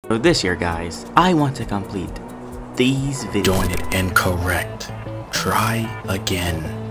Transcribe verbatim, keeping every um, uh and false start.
So this year, guys, I want to complete these videos. Doing it incorrect. Try again.